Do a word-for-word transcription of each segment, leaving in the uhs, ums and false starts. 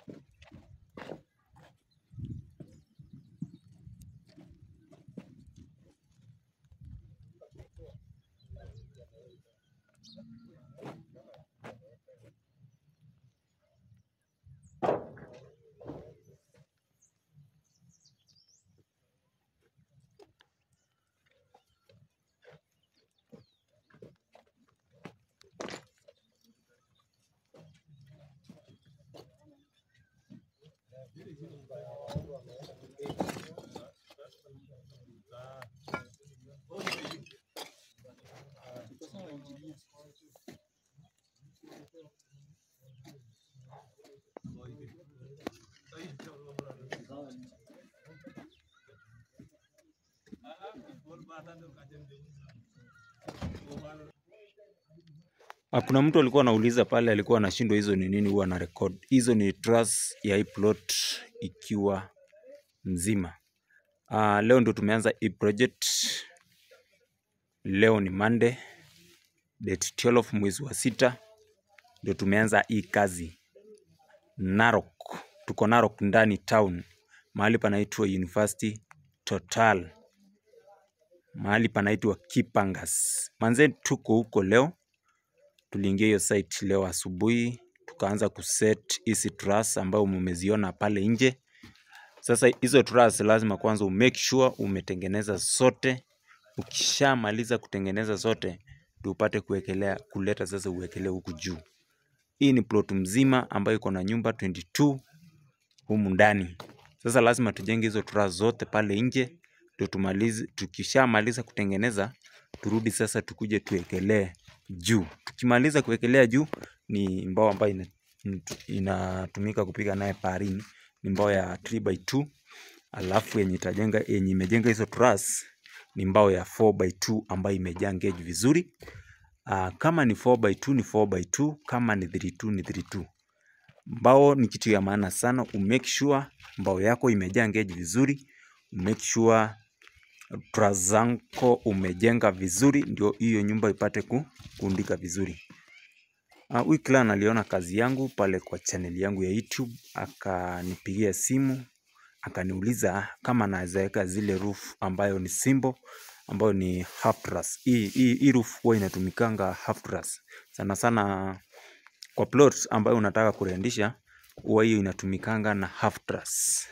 Kuna mtu alikuwa anauliza pale, alikuwa anashindwa hizo ni nini huwa na record. Hizo ni truss ya hii plot ikiwa mzima. Uh, leo ndo tumeanza hii project. Leo ni Monday, date twelve mwezi wa sita. Ndo tumeanza hii kazi. Narok, tuko Narok ndani town. Mahali panaitwa University Total. Mahali panaitwa Kipangas. Manze tuko huko leo. Tuliingia hiyo site leo asubuhi, tukaanza kuset hizi truss ambayo mmeziona pale nje. Sasa hizo truss lazima kwanza umake sure umetengeneza zote. Ukishamaliza kutengeneza zote, ndio upate kuwekelea kuleta sasa uwekelee huku juu. Hii ni plot mzima ambayo iko na nyumba twenty-two humu ndani. Sasa lazima tujenge hizo truss zote pale nje, ndio tumalize. Tukishamaliza kutengeneza, turudi sasa tukuje tuwekelee juu. Tukimaliza kuwekelea juu ni mbao ambayo inatumika ina kupiga naye parini, ni mbao ya three by two. Alafu yenye itajenga yenye imejenga hizo truss ni mbao ya four by two ambayo imejaa gauge vizuri. Uh, kama ni four by two ni four by two, kama ni three by two ni three by two. Mbao ni kitu ya maana sana. Umake sure mbao yako imejaa gauge vizuri, umake sure truss zako umejenga vizuri, ndio hiyo nyumba ipate kuundika vizuri. Uh, huyu clan aliona kazi yangu pale kwa channel yangu ya YouTube, akanipigia simu, akaniuliza kama naweza weka zile roof ambayo ni simple, ambayo ni half truss. Hii hii roof huwa inatumikanga half truss. Sana sana kwa plot ambayo unataka kurendisha, huwa hiyo inatumikanga na half truss.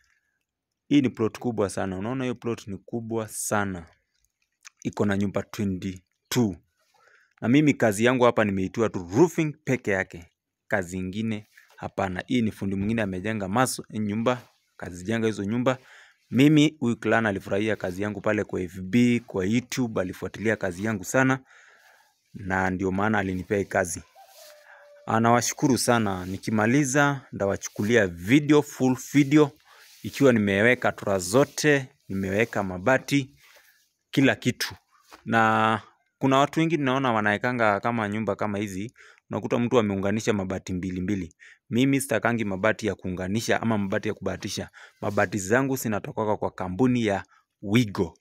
Hii ni plot kubwa sana. Unaona hiyo plot ni kubwa sana. Iko na nyumba twenty-two. Na mimi kazi yangu hapa nimeitua tu roofing peke yake. Kazi nyingine hapana. Hii ni fundi mwingine amejenga maso nyumba, kazi jenga hizo nyumba. Mimi huyu clan alifurahia kazi yangu pale kwa F B, kwa YouTube, alifuatilia kazi yangu sana, na ndio maana alinipea kazi. Anawashukuru sana. Nikimaliza ndawachukulia video, full video, ikiwa nimeweka truss zote, nimeweka mabati, kila kitu. Na kuna watu wengi naona wanaekanga kama nyumba kama hizi, unakuta mtu ameunganisha mabati mbili mbili. Mimi sitakangi mabati ya kuunganisha ama mabati ya kubahatisha. Mabati zangu zinatoka kwa kampuni ya Wigo.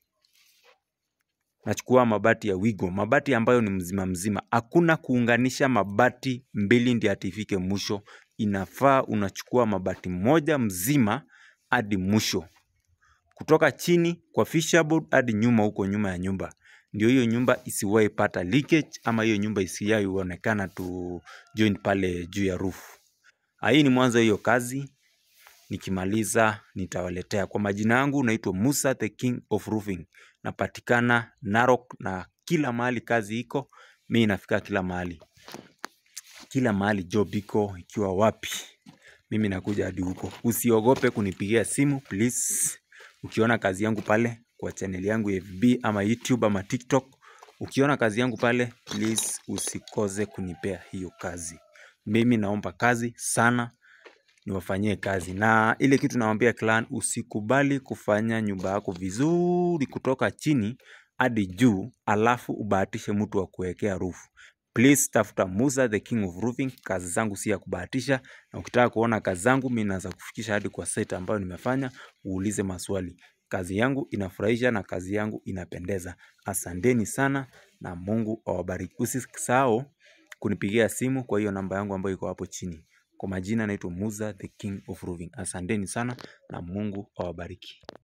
Nachukua mabati ya Wigo, mabati ambayo ni mzima mzima. Hakuna kuunganisha mabati mbili ndio atifike mwisho. Inafaa unachukua mabati moja mzima hadi mwisho, kutoka chini kwa fisherboard hadi nyuma huko nyuma ya nyumba. Ndio hiyo nyumba isiwahi pata leakage, ama hiyo nyumba isiwahi onekana tu joint pale juu ya roof. Hii ni mwanzo hiyo kazi. Nikimaliza nitawaletea. Kwa majina yangu naitwa Musa the King of Roofing. Napatikana Narok, na kila mahali kazi iko, mimi nafika kila mahali. Kila mahali job iko, ikiwa wapi, mimi nakuja hadi huko. Usiogope kunipigia simu please. Ukiona kazi yangu pale kwa channel yangu F B ama YouTube ama TikTok, ukiona kazi yangu pale, please usikose kunipea hiyo kazi. Mimi naomba kazi sana, niwafanyie kazi. Na ile kitu nawaambia clan, usikubali kufanya nyumba yako vizuri kutoka chini hadi juu alafu ubahatishe mtu wa kuwekea roof. Please tafuta Musa the King of Roofing. Kazi zangu si ya kubahatisha, na ukitaka kuona kazi zangu mimi naweza kufikisha hadi kwa site ambayo nimefanya, uulize maswali. Kazi yangu inafurahisha na kazi yangu inapendeza. Asanteni sana na Mungu awabariki. Usisahau kunipigia simu kwa hiyo namba yangu ambayo iko hapo chini. Kwa majina naitwa Musa the King of Roofing. Asanteni sana na Mungu awabariki.